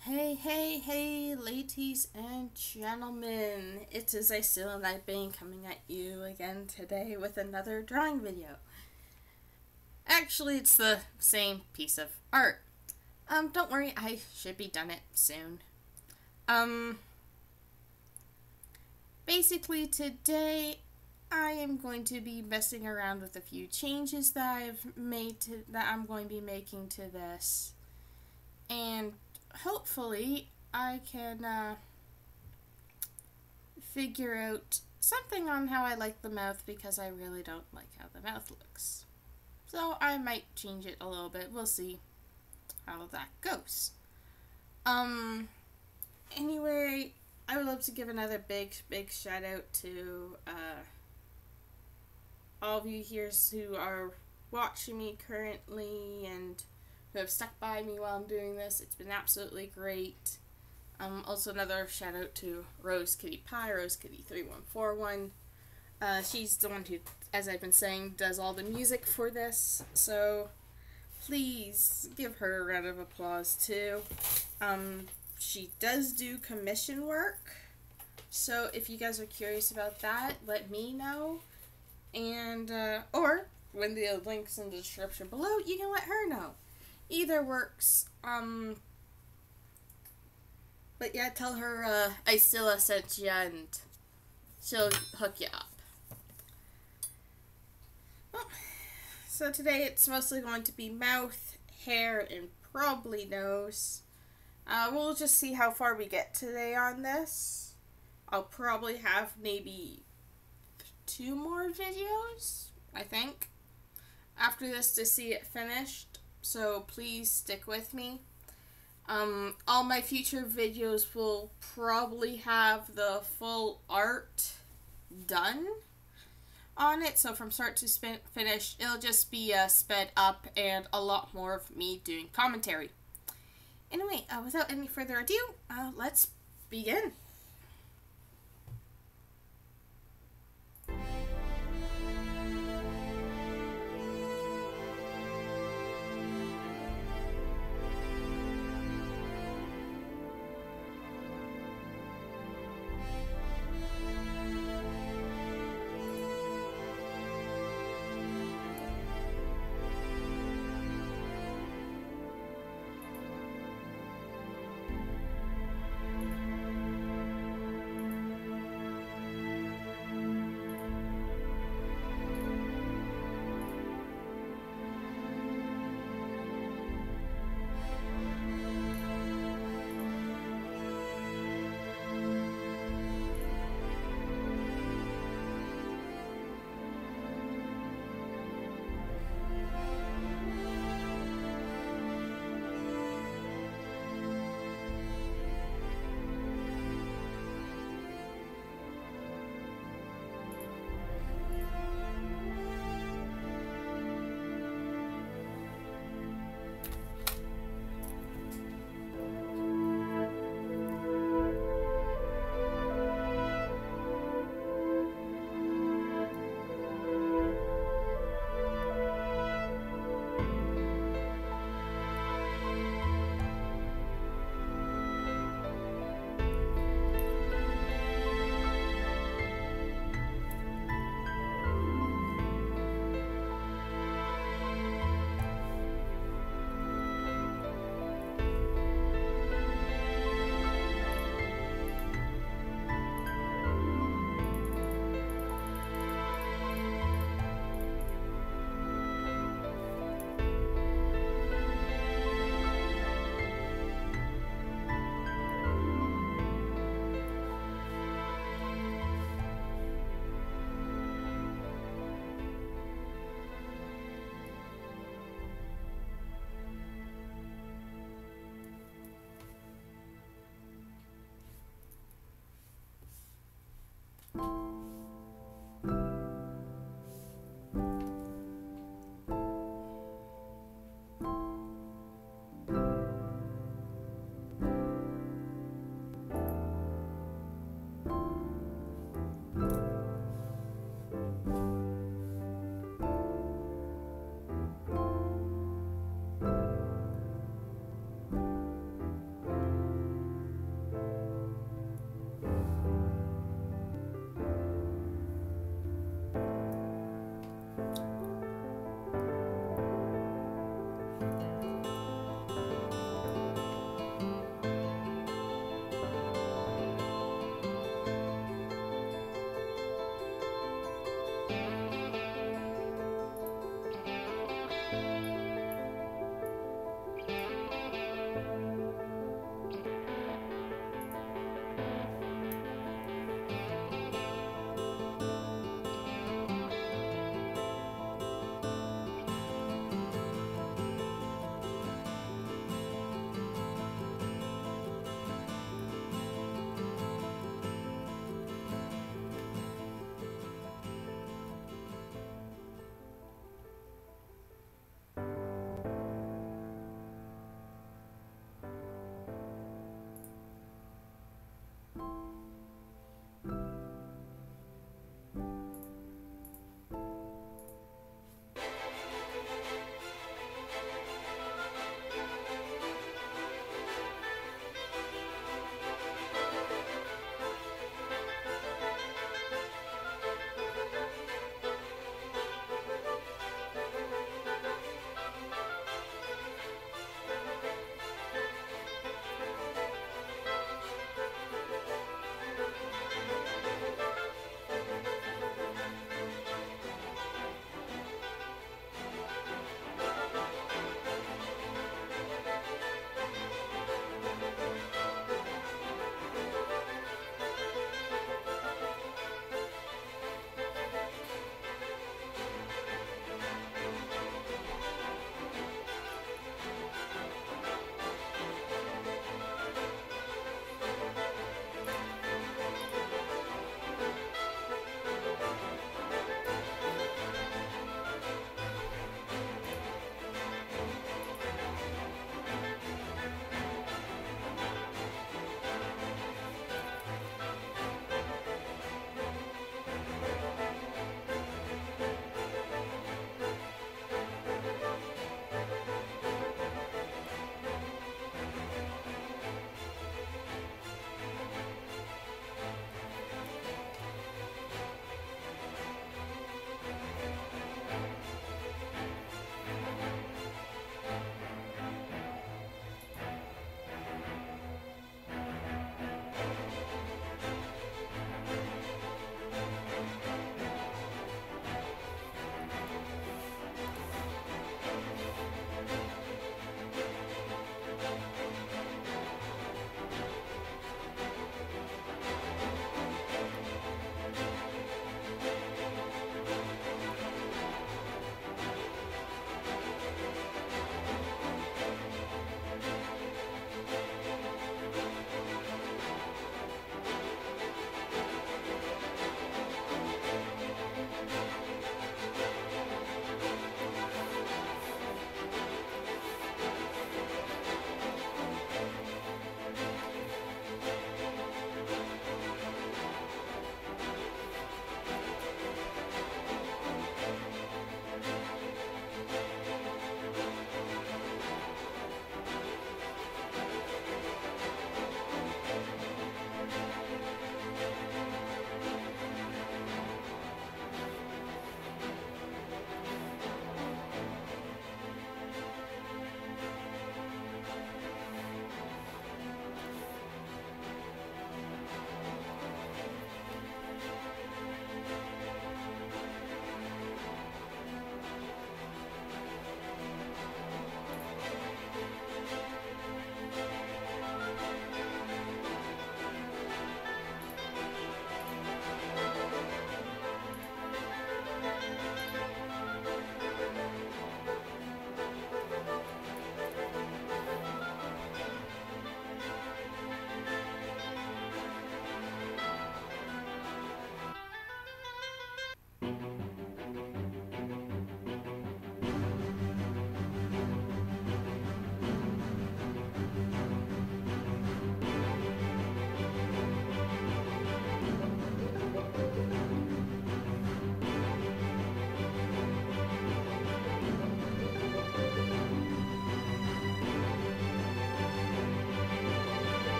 Hey, hey, hey, ladies and gentlemen. It is Azrael and I've been coming at you again today with another drawing video. Actually, it's the same piece of art. Don't worry, I should be done it soon. Um, Basically today I am going to be messing around with a few changes that I'm going to be making to this. And hopefully I can figure out something on how I like the mouth, because I really don't like how the mouth looks. So I might change it a little bit. We'll see how that goes. Um anyway, I would love to give another big shout out to all of you here who are watching me currently and who have stuck by me while I'm doing this. It's been absolutely great. Also another shout out to RoseKittyPi, RoseKitty3141. She's the one who, as I've been saying, does all the music for this. So please give her a round of applause too. She does do commission work. So if you guys are curious about that, let me know. And, or when the link's in the description below, you can let her know. Either works. But yeah, tell her I still sent you and she'll hook you up. Well, so today it's mostly going to be mouth, hair, and probably nose. We'll just see how far we get today on this. I'll probably have maybe 2 more videos, I think, after this to see it finished. So please stick with me. All my future videos will probably have the full art done on it. So from start to finish, it'll just be sped up and a lot more of me doing commentary. Anyway, without any further ado, let's begin.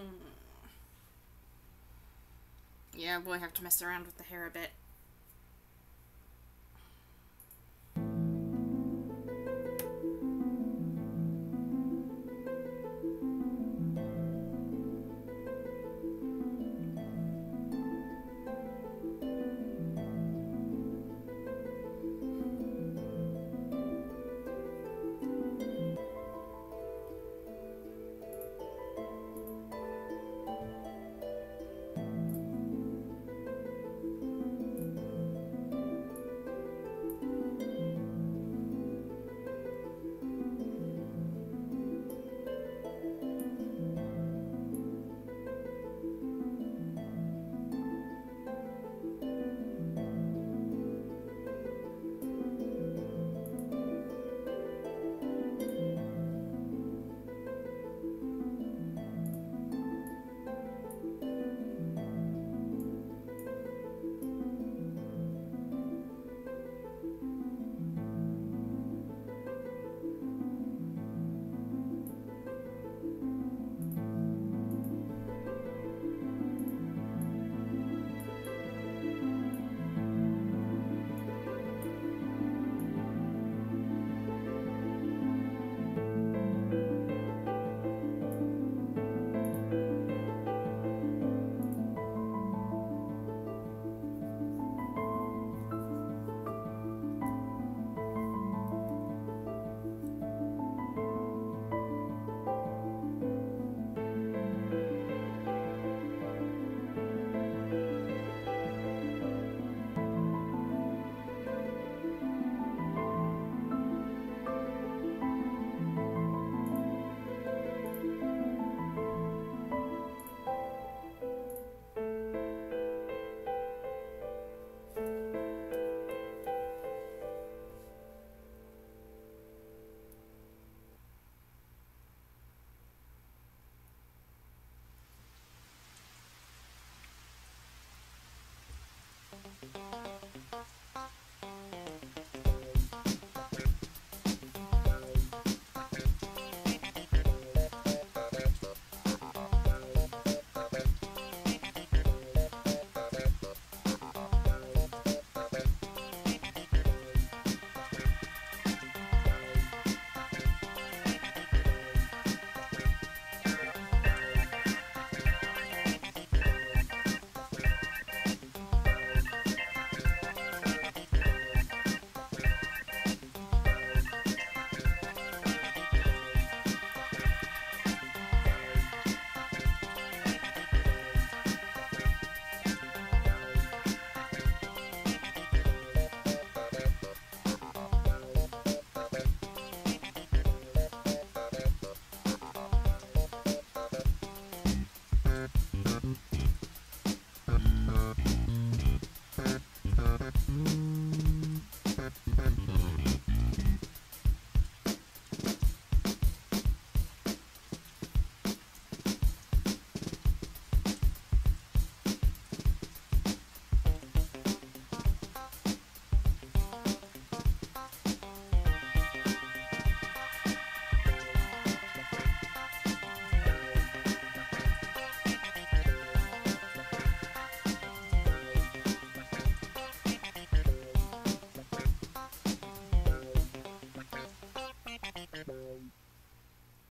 Yeah, we'll have to mess around with the hair a bit.